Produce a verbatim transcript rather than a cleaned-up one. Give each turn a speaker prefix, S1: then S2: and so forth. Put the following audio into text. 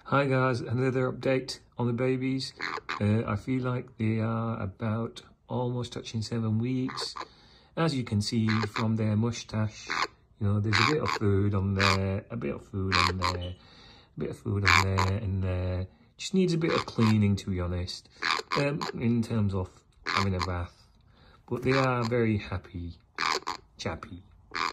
S1: Hi guys, another update on the babies. Uh, I feel like they are about almost touching seven weeks. As you can see from their moustache, you know, there's a bit of food on there, a bit of food on there, a bit of food on there and there. Just needs a bit of cleaning, to be honest, um, in terms of having a bath. But they are very happy, chappy.